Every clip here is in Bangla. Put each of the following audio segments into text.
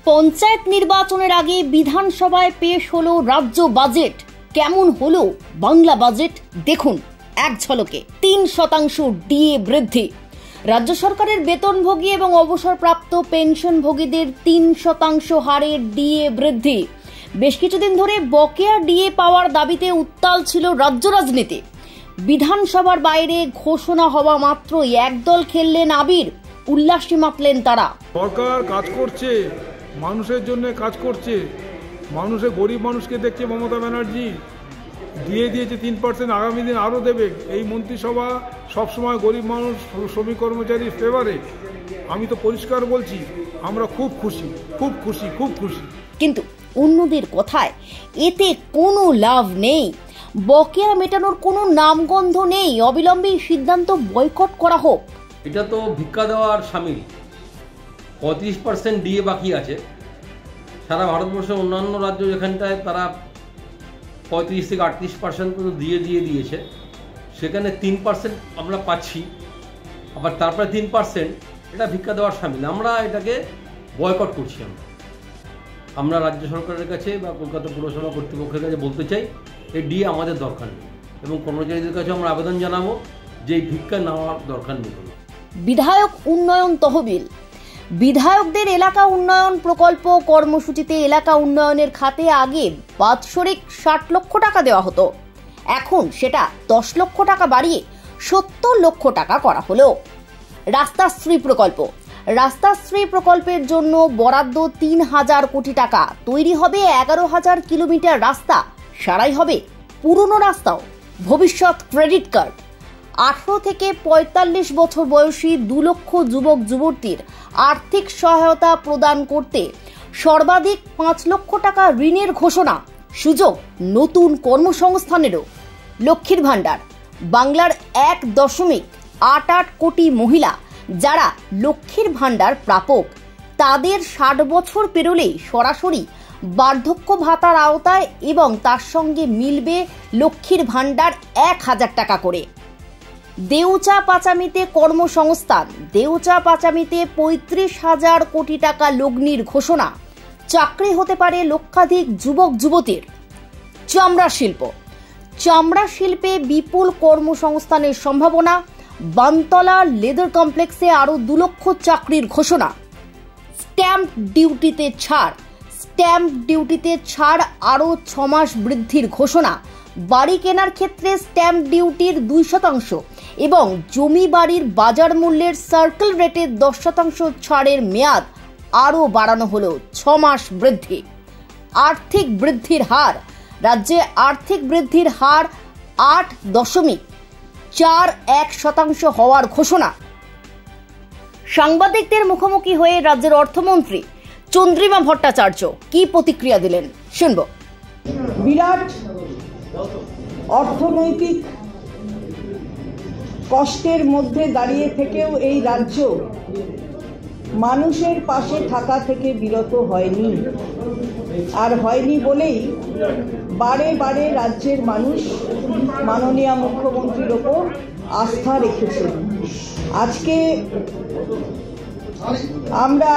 পঞ্চায়েত নির্বাচনের আগে বিধানসভায় পেশ হলো রাজ্য বাজেট। কেমন হলো বাংলা বাজেট দেখুন এক ঝলকে। 3% ডিএ বৃদ্ধি। রাজ্য সরকারের বেতনভোগী এবং অবসরপ্রাপ্ত পেনশনভোগীদের 3% হারে ডিএ বৃদ্ধি। বেশ কিছুদিন ধরে বকেয়া ডিএ পাওয়ার দাবিতে উত্তাল ছিল রাজ্য রাজনীতি। বিধানসভার বাইরে ঘোষণা হওয়া মাত্রই একদল খেললেন আবির, উল্লাসে মাতলেন তারা। সরকার কাজ করছে, মানুষের জন্য কাজ করছে, মানুষের গরিব মানুষকে দেখছে মমতা ব্যানার্জি, দিয়ে দিয়েছে 3%, আগামী দিন আরও দেবে। এই মন্ত্রিসভা সবসময় গরিব মানুষ, শ্রমিক কর্মচারীর ফেভারে। আমি তো পরিষ্কার বলছি, আমরা খুব খুশি, খুব খুশি, খুব খুশি। কিন্তু অন্যদের কথায় এতে কোনো লাভ নেই, বকেয়া মেটানোর কোনো নামগন্ধ নেই। অবিলম্বে সিদ্ধান্ত বয়কট করা হোক। এটা তো ভিক্ষা দেওয়ার সামিল। 35% ডিএ বাকি আছে। সারা ভারতবর্ষের অন্যান্য রাজ্য যেখানটায় তারা 35 থেকে 38% পর্যন্ত দিয়ে দিয়েছে, সেখানে 3% আমরা পাচ্ছি, আবার তারপরে 3% এটা ভিক্ষা দেওয়ার সামিল। আমরা এটাকে বয়কট করছি। আমরা রাজ্য সরকারের কাছে বা কলকাতা পুরসভা কর্তৃপক্ষের কাছে বলতে চাই, এই ডিএ আমাদের দরকার নেই, এবং কর্মচারীদের কাছে আমরা আবেদন জানাবো যে এই ভিক্ষা নেওয়ার দরকার নেই। বিধায়ক উন্নয়ন তহবিল। বিধায়কদের এলাকা উন্নয়ন প্রকল্প কর্মসূচিতে এলাকা উন্নয়নের খাতে আগে বাৎসরিক 60 লক্ষ টাকা দেওয়া হতো। এখন সেটা 10 লক্ষ টাকা বাড়িয়ে 70 লক্ষ টাকা করা হলো। রাস্তাশ্রী প্রকল্প। রাস্তাশ্রী প্রকল্পের জন্য বরাদ্দ 3000 কোটি টাকা। তৈরি হবে 11,000 কিলোমিটার রাস্তা, সারাই হবে পুরনো রাস্তাও। ভবিষ্যৎ ক্রেডিট কার্ড। 18 থেকে 45 বছর বয়সী 2 লক্ষ যুবক যুবতীর আর্থিক সহায়তা প্রদান করতে সর্বাধিক 5 লক্ষ টাকা ঋণের ঘোষণা। সুযোগ নতুন কর্মসংস্থানেরও। লক্ষ্মীর ভাণ্ডার। বাংলার 1.88 কোটি মহিলা যারা লক্ষ্মীর ভাণ্ডার প্রাপক, তাদের 60 বছর পেরোলেই সরাসরি বার্ধক্য ভাতার আওতায় এবং তার সঙ্গে মিলবে লক্ষ্মীর ভাণ্ডার 1000 টাকা করে। দেউচা পাচামিতে কর্মসংস্থান। দেউচা পাচামিতে 35,000 কোটি টাকা লগ্নির ঘোষণা। চাকরি হতে পারে লক্ষাধিক যুবক যুবতীর। চামড়া শিল্প। চামড়া শিল্পে বিপুল কর্মসংস্থানের সম্ভাবনা। বানতলা লেদার কমপ্লেক্সে আরও 2 লক্ষ চাকরির ঘোষণা। স্ট্যাম্প ডিউটিতে ছাড়। স্ট্যাম্প ডিউটিতে ছাড় আরও 6 মাস বৃদ্ধির ঘোষণা। বাড়ি কেনার ক্ষেত্রে স্ট্যাম্প ডিউটির 2% এবং জমি বাড়ির বাজার মূল্যের সার্কেল রেটে 10% ছাড়ের মেয়াদ আরও বাড়ানো হলো 6 মাস বৃদ্ধি। আর্থিক বৃদ্ধির হার। রাজ্যে আর্থিক বৃদ্ধির হার 8.41% হওয়ার ঘোষণা। সাংবাদিকদের মুখোমুখি হয়ে রাজ্যের অর্থমন্ত্রী চন্দ্রিমা ভট্টাচার্য কি প্রতিক্রিয়া দিলেন শুনব। বিরাট অর্থনৈতিক কষ্টের মধ্যে দাঁড়িয়ে থেকেও এই রাজ্য মানুষের পাশে থাকা থেকে বিরত হয়নি, আর হয়নি বলেই বারে বারে রাজ্যের মানুষ মাননীয় মুখ্যমন্ত্রীর ওপর আস্থা রেখেছে। আজকে আমরা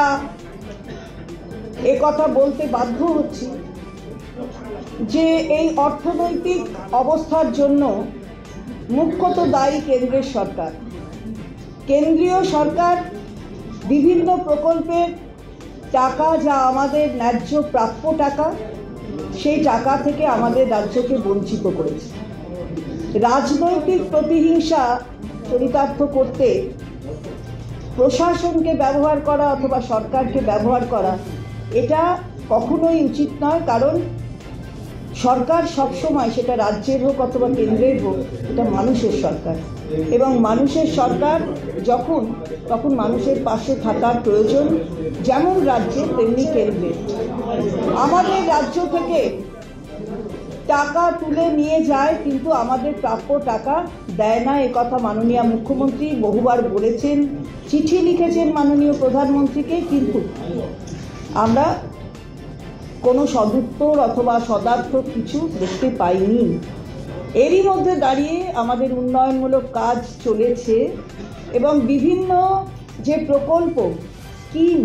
একথা বলতে বাধ্য হচ্ছি যে এই অর্থনৈতিক অবস্থার জন্য মুখ্যত দায়ী কেন্দ্রের সরকার। কেন্দ্রীয় সরকার বিভিন্ন প্রকল্পের টাকা, যা আমাদের ন্যায্য প্রাপ্য টাকা, সেই টাকা থেকে আমাদের রাজ্যকে বঞ্চিত করেছে। রাজনৈতিক প্রতিহিংসা চরিতার্থ করতে প্রশাসনকে ব্যবহার করা অথবা সরকারকে ব্যবহার করা, এটা কখনোই উচিত নয়। কারণ সরকার সবসময়, সেটা রাজ্যের হোক অথবা কেন্দ্রের হোক, এটা মানুষের সরকার, এবং মানুষের সরকার তখন মানুষের পাশে থাকার প্রয়োজন, যেমন রাজ্যে তেমনি কেন্দ্রে। আমাদের রাজ্য থেকে টাকা তুলে নিয়ে যায়, কিন্তু আমাদের প্রাপ্য টাকা দেয় না। একথা মাননীয় মুখ্যমন্ত্রী বহুবার বলেছেন, চিঠি লিখেছেন মাননীয় প্রধানমন্ত্রীকে, কিন্তু আমরা কোনো সদুত্তর অথবা সদার্থক কিছু দেখতে পাইনি। এরই মধ্যে দাঁড়িয়ে আমাদের উন্নয়নমূলক কাজ চলেছে এবং বিভিন্ন যে প্রকল্প, স্কিম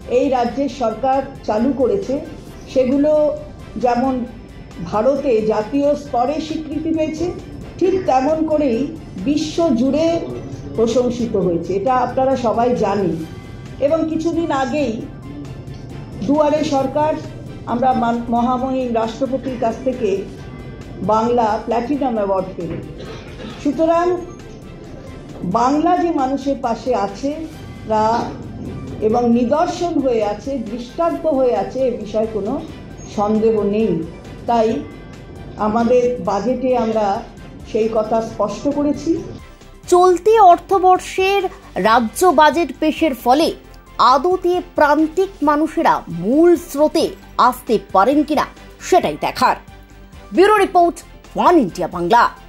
এই রাজ্যের সরকার চালু করেছে সেগুলো যেমন ভারতে জাতীয় স্তরে স্বীকৃতি পেয়েছে, ঠিক তেমন করেই বিশ্ব জুড়ে প্রশংসিত হয়েছে। এটা আপনারা সবাই জানেন। এবং কিছুদিন আগেই দুয়ারে সরকার আমরা মহামহিম রাষ্ট্রপতির কাছ থেকে বাংলা প্ল্যাটিনাম অ্যাওয়ার্ড পেল। সুতরাং বাংলা যে মানুষের পাশে আছে তা এবং নিদর্শন হয়ে আছে, দৃষ্টান্ত হয়ে আছে, এ বিষয়ে কোনো সন্দেহ নেই। তাই আমাদের বাজেটে আমরা সেই কথা স্পষ্ট করেছি। চলতি অর্থবর্ষের রাজ্য বাজেট পেশের ফলে আদতে প্রান্তিক মানুষেরা মূল স্রোতে আসতে পারেন কিনা সেটাই দেখার। Bureau report, one India Bangla.